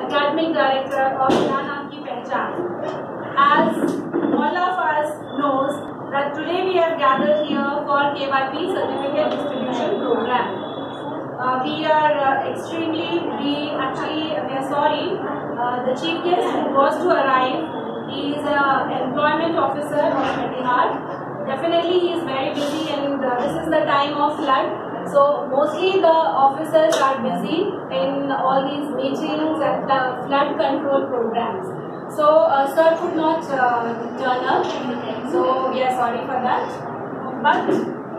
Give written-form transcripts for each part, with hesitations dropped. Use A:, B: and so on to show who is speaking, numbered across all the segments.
A: Academic Director of Mera Naam Ki Pehchan. As all of us knows that today we have gathered here for KYP Certificate Distribution Program. We are we are sorry. The chief guest who was to arrive, he is an employment officer of Metihar. Definitely he is very busy, and this is the time of flood. So mostly the officers are busy in all these meetings and the flood control programs. So sir could not turn up. So we are sorry for that. But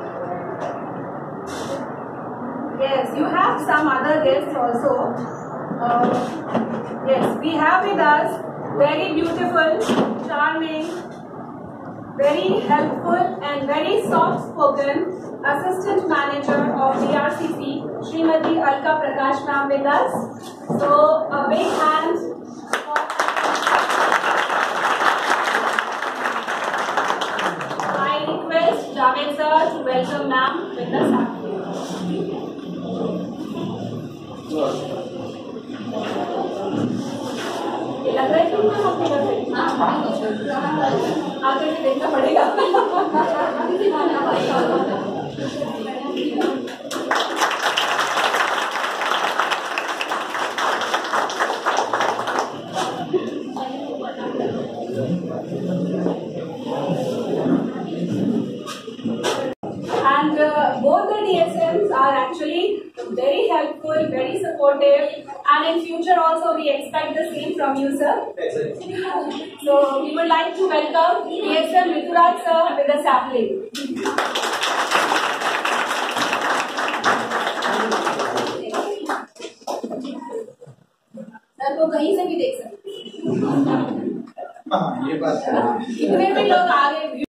A: yes, you have some other guests also. Yes, we have with us very beautiful, charming, very helpful and very soft-spoken Assistant Manager of DRCC, Srimati Alka Prakash ma'am with us. So a big hand for I request Javed sir to welcome ma'am with us. लग रहा है कि उनको आकर के देखना पड़ेगा. And both the DSMs are actually very helpful, very supportive, and in future also we expect the same from you, sir. So we would like to welcome DSM Rituraj sir with a sapling. Sir को कहीं से भी देख सकते हैं.
B: हाँ, ये बात है.
A: कितने भी लोग आ गए